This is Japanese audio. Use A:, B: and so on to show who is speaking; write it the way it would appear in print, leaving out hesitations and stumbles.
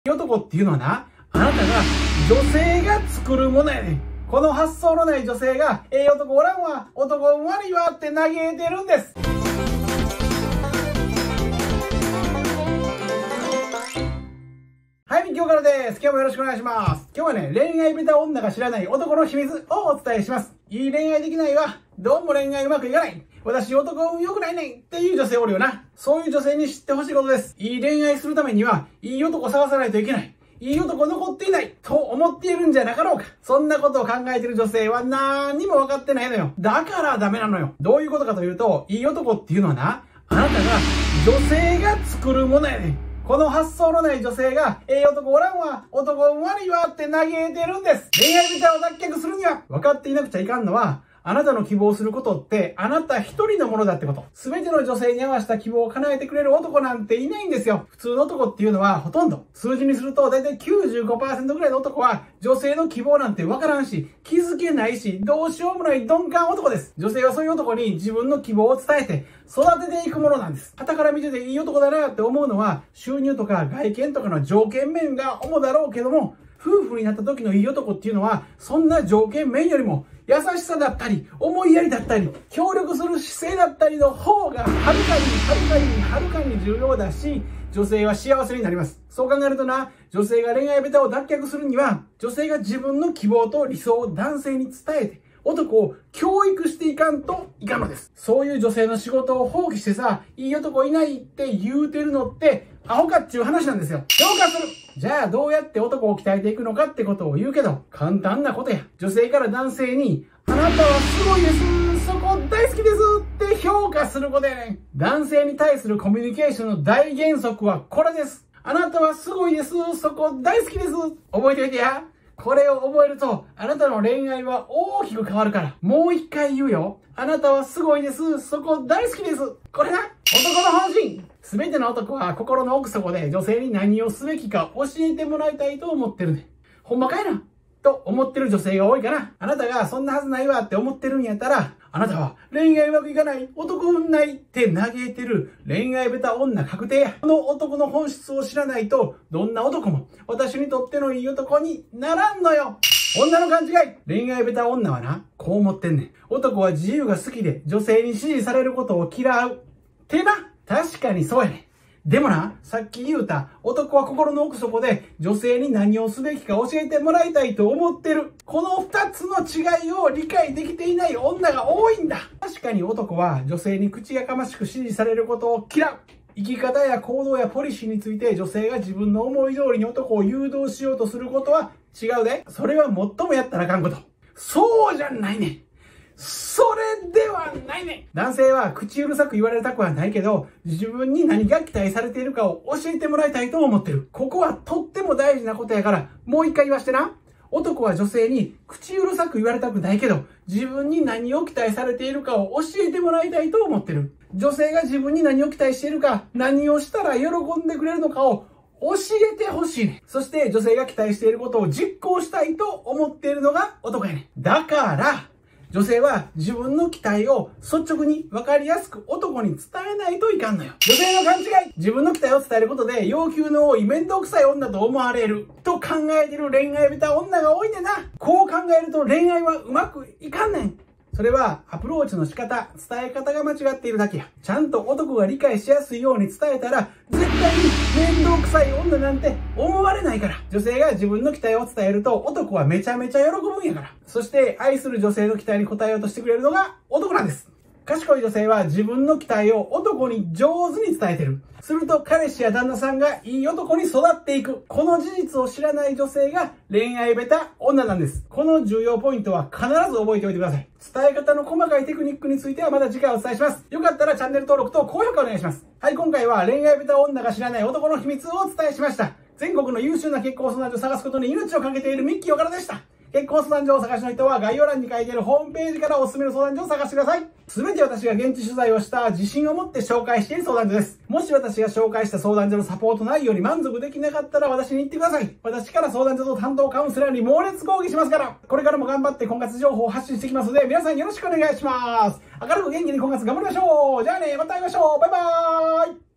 A: 男っていうのはな、あなたが女性が作るものやねん。この発想のない女性が、男おらんわ、男悪いわって嘆いてるんです。はい、今日からです。今日もよろしくお願いします。今日はね、恋愛ベタ女が知らない男の秘密をお伝えします。いい恋愛できないわ。どうも恋愛うまくいかない。私男良くないねんっていう女性おるよな。そういう女性に知ってほしいことです。いい恋愛するためには、いい男探さないといけない。いい男残っていないと思っているんじゃなかろうか。そんなことを考えている女性は何にも分かってないのよ。だからダメなのよ。どういうことかというと、いい男っていうのはな、あなたが女性が作るものやねん。この発想のない女性が、男おらんわ、男悪いわって嘆いてるんです。恋愛ビタを脱却するには、分かっていなくちゃいかんのは、あなたの希望することって、あなた一人のものだってこと。すべての女性に合わせた希望を叶えてくれる男なんていないんですよ。普通の男っていうのはほとんど。数字にすると、だいたい 95% ぐらいの男は、女性の希望なんてわからんし、気づけないし、どうしようもない鈍感男です。女性はそういう男に自分の希望を伝えて、育てていくものなんです。傍から見てていい男だなって思うのは、収入とか外見とかの条件面が主だろうけども、夫婦になった時のいい男っていうのは、そんな条件面よりも、優しさだったり、思いやりだったり、協力する姿勢だったりの方が、はるかに重要だし、女性は幸せになります。そう考えるとな、女性が恋愛ベタを脱却するには、女性が自分の希望と理想を男性に伝えて、男を教育していかんといかんのです。そういう女性の仕事を放棄してさ、いい男いないって言うてるのって、アホかっちゅう話なんですよ。評価する。じゃあどうやって男を鍛えていくのかってことを言うけど、簡単なことや。女性から男性に、あなたはすごいです。そこ大好きですって評価することやねん。男性に対するコミュニケーションの大原則はこれです。あなたはすごいです。そこ大好きです。覚えておいてや。これを覚えると、あなたの恋愛は大きく変わるから。もう一回言うよ。あなたはすごいです。そこ大好きです。これな。男の本心。すべての男は心の奥底で女性に何をすべきか教えてもらいたいと思ってるね。ほんまかいなと思ってる女性が多いから、あなたがそんなはずないわって思ってるんやったら、あなたは恋愛うまくいかない、男運ないって嘆いてる恋愛ベタ女確定や。この男の本質を知らないと、どんな男も私にとってのいい男にならんのよ。女の勘違い。恋愛ベタ女はな、こう思ってんねん。男は自由が好きで女性に支持されることを嫌う。ってな。確かにそうやねん。でもな、さっき言うた、男は心の奥底で女性に何をすべきか教えてもらいたいと思ってる。この二つの違いを理解できていない女が多いんだ。確かに男は女性に口やかましく支持されることを嫌う。生き方や行動やポリシーについて女性が自分の思い通りに男を誘導しようとすることは違うで。それは最もやったらあかんこと。そうじゃないねん。それではないね。男性は口うるさく言われたくはないけど、自分に何が期待されているかを教えてもらいたいと思ってる。ここはとっても大事なことやから、もう一回言わしてな。男は女性に口うるさく言われたくないけど、自分に何を期待されているかを教えてもらいたいと思ってる。女性が自分に何を期待しているか、何をしたら喜んでくれるのかを教えてほしいね。そして女性が期待していることを実行したいと思っているのが男やね。だから、女性は自分の期待を率直に分かりやすく男に伝えないといかんのよ。女性の勘違い。自分の期待を伝えることで要求の多い面倒くさい女と思われると考えている恋愛ベタ女が多いねんな。こう考えると恋愛はうまくいかんねん。それはアプローチの仕方、伝え方が間違っているだけや。ちゃんと男が理解しやすいように伝えたら、絶対に面倒くさい女なんて思われないから。女性が自分の期待を伝えると男はめちゃめちゃ喜ぶんやから。そして愛する女性の期待に応えようとしてくれるのが男なんです。賢い女性は自分の期待を男に上手に伝えてる。すると彼氏や旦那さんがいい男に育っていく。この事実を知らない女性が恋愛ベタ女なんです。この重要ポイントは必ず覚えておいてください。伝え方の細かいテクニックについてはまた次回お伝えします。よかったらチャンネル登録と高評価お願いします。はい、今回は恋愛ベタ女が知らない男の秘密をお伝えしました。全国の優秀な結婚相談所を探すことに命をかけているミッキー岡田でした。結婚相談所を探しの人は概要欄に書いているホームページからおすすめの相談所を探してください。すべて私が現地取材をした自信を持って紹介している相談所です。もし私が紹介した相談所のサポート内容に満足できなかったら私に言ってください。私から相談所と担当カウンセラーに猛烈抗議しますから。これからも頑張って婚活情報を発信していきますので、皆さんよろしくお願いします。明るく元気に婚活頑張りましょう。じゃあね、また会いましょう。バイバーイ。